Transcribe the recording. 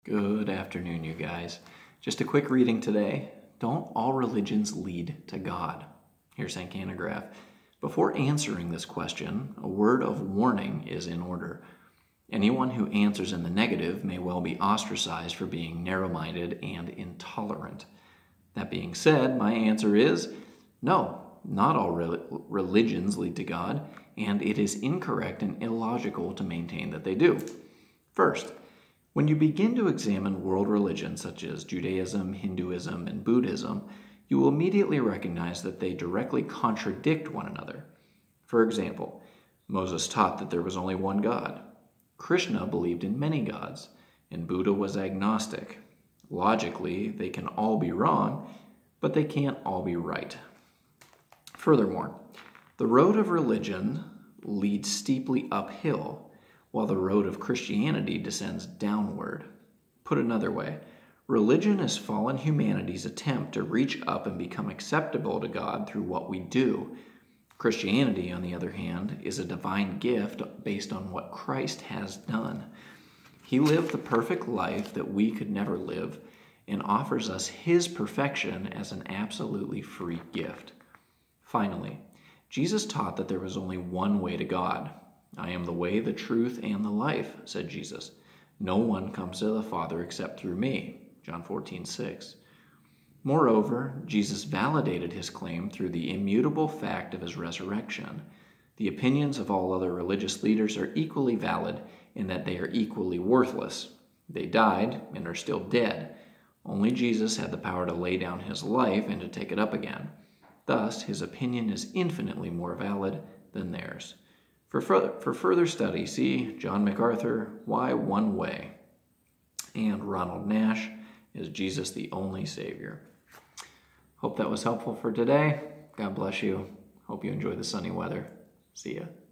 Good afternoon, you guys. Just a quick reading today. Don't all religions lead to God? Here's Hank Hanegraaff. Before answering this question, a word of warning is in order. Anyone who answers in the negative may well be ostracized for being narrow-minded and intolerant. That being said, my answer is no, not all religions lead to God, and it is incorrect and illogical to maintain that they do. First, when you begin to examine world religions such as Judaism, Hinduism, and Buddhism, you will immediately recognize that they directly contradict one another. For example, Moses taught that there was only one God. Krishna believed in many gods, and Buddha was agnostic. Logically, they can all be wrong, but they can't all be right. Furthermore, the road of religion leads steeply uphill, while the road of Christianity descends downward. Put another way, religion is fallen humanity's attempt to reach up and become acceptable to God through what we do. Christianity, on the other hand, is a divine gift based on what Christ has done. He lived the perfect life that we could never live and offers us his perfection as an absolutely free gift. Finally, Jesus taught that there was only one way to God. I am the way, the truth, and the life, said Jesus. No one comes to the Father except through me, John 14:6. Moreover, Jesus validated his claim through the immutable fact of his resurrection. The opinions of all other religious leaders are equally valid in that they are equally worthless. They died and are still dead. Only Jesus had the power to lay down his life and to take it up again. Thus, his opinion is infinitely more valid than theirs. For further study, see John MacArthur, Why One Way, and Ronald Nash, Is Jesus the Only Savior? Hope that was helpful for today. God bless you. Hope you enjoy the sunny weather. See ya.